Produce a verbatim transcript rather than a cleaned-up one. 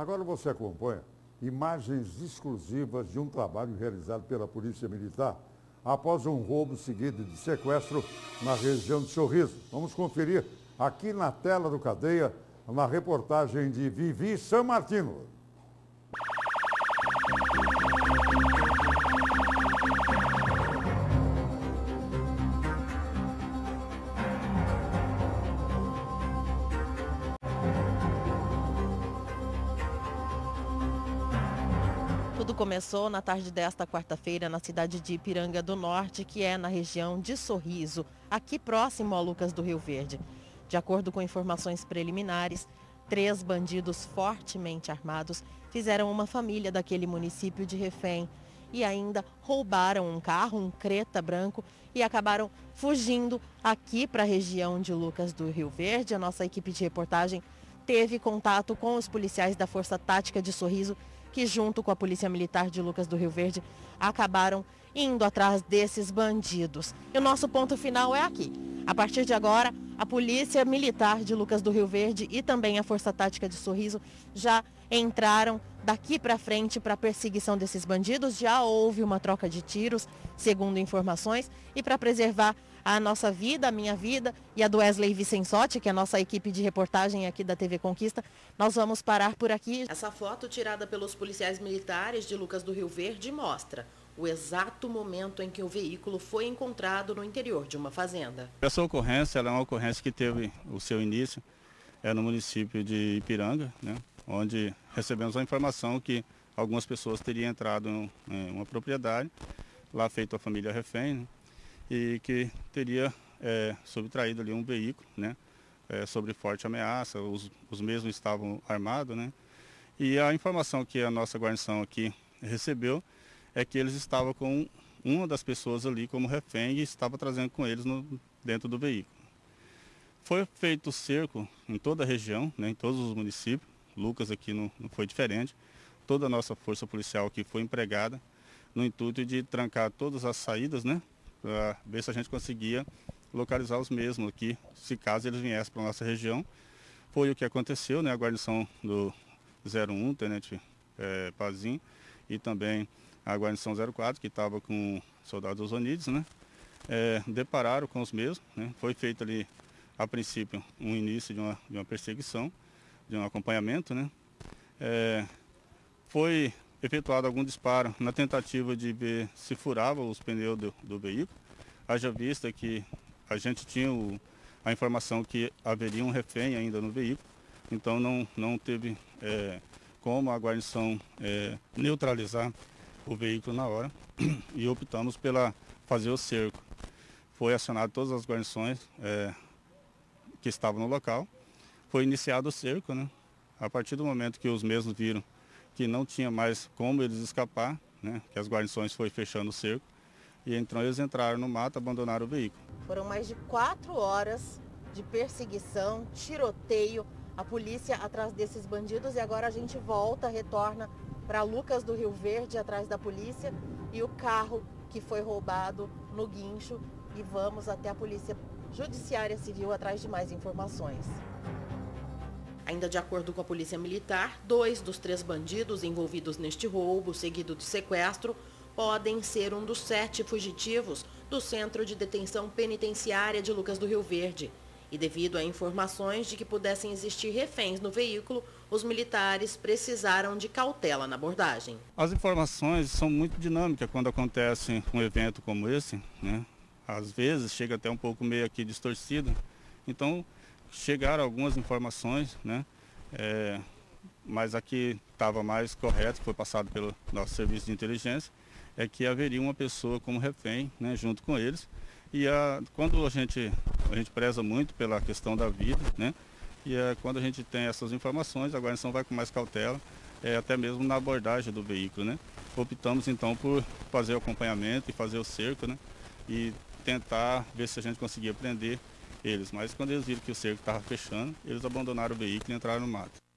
Agora você acompanha imagens exclusivas de um trabalho realizado pela Polícia Militar após um roubo seguido de sequestro na região de Sorriso. Vamos conferir aqui na tela do Cadeia, na reportagem de Vivi San Martino. Tudo começou na tarde desta quarta-feira na cidade de Ipiranga do Norte, que é na região de Sorriso, aqui próximo a Lucas do Rio Verde. De acordo com informações preliminares, três bandidos fortemente armados fizeram uma família daquele município de refém e ainda roubaram um carro, um Creta branco, e acabaram fugindo aqui para a região de Lucas do Rio Verde. A nossa equipe de reportagem teve contato com os policiais da Força Tática de Sorriso, que junto com a Polícia Militar de Lucas do Rio Verde acabaram indo atrás desses bandidos. E o nosso ponto final é aqui. A partir de agora, a Polícia Militar de Lucas do Rio Verde e também a Força Tática de Sorriso já entraram daqui para frente para a perseguição desses bandidos. Já houve uma troca de tiros, segundo informações, e para preservar a nossa vida, a minha vida e a do Wesley Vicensotti, que é a nossa equipe de reportagem aqui da T V Conquista, nós vamos parar por aqui. Essa foto tirada pelos policiais militares de Lucas do Rio Verde mostra o exato momento em que o veículo foi encontrado no interior de uma fazenda. Essa ocorrência ela é uma ocorrência que teve o seu início é no município de Ipiranga, né, onde recebemos a informação que algumas pessoas teriam entrado em uma propriedade, lá feito a família refém, né, e que teria é, subtraído ali um veículo, né, é, sobre forte ameaça. Os, os mesmos estavam armados, né, e a informação que a nossa guarnição aqui recebeu é que eles estavam com uma das pessoas ali como refém e estava trazendo com eles no, dentro do veículo. Foi feito cerco em toda a região, né, em todos os municípios. Lucas aqui não, não foi diferente. Toda a nossa força policial aqui foi empregada no intuito de trancar todas as saídas, né, para ver se a gente conseguia localizar os mesmos aqui, se caso eles viessem para a nossa região. Foi o que aconteceu, né? A guarnição do zero um, Tenente é, Pazin, e também a guarnição zero quatro, que estava com soldados Onides, né? É, depararam com os mesmos, né? Foi feito ali, a princípio, um início de uma, de uma perseguição, de um acompanhamento, né? É, foi efetuado algum disparo na tentativa de ver se furava os pneus do, do veículo. Haja vista que a gente tinha o, a informação que haveria um refém ainda no veículo, então não, não teve é, como a guarnição é, neutralizar o veículo na hora e optamos pela fazer o cerco. Foi acionado todas as guarnições é, que estavam no local, foi iniciado o cerco, né? A partir do momento que os mesmos viram que não tinha mais como eles escapar, né, que as guarnições foi fechando o cerco, e então eles entraram no mato, abandonaram o veículo. Foram mais de quatro horas de perseguição, tiroteio, a polícia atrás desses bandidos, e agora a gente volta, retorna para Lucas do Rio Verde, atrás da polícia, e o carro que foi roubado no guincho, e vamos até a Polícia Judiciária Civil atrás de mais informações. Ainda de acordo com a Polícia Militar, dois dos três bandidos envolvidos neste roubo, seguido de sequestro, podem ser um dos sete fugitivos do Centro de Detenção Penitenciária de Lucas do Rio Verde. E devido a informações de que pudessem existir reféns no veículo, os militares precisaram de cautela na abordagem. As informações são muito dinâmicas quando acontece um evento como esse, né? Às vezes chega até um pouco meio aqui distorcido. Então, chegaram algumas informações, né? É, mas aqui estava mais correto, que foi passado pelo nosso serviço de inteligência, é que haveria uma pessoa como refém, né, junto com eles. E a, quando a gente, a gente preza muito pela questão da vida, né? E é, quando a gente tem essas informações, a guarnição vai com mais cautela, é, até mesmo na abordagem do veículo, né? Optamos então por fazer o acompanhamento e fazer o cerco, né? E tentar ver se a gente conseguia prender eles, mas quando eles viram que o cerco estava fechando, eles abandonaram o veículo e entraram no mato.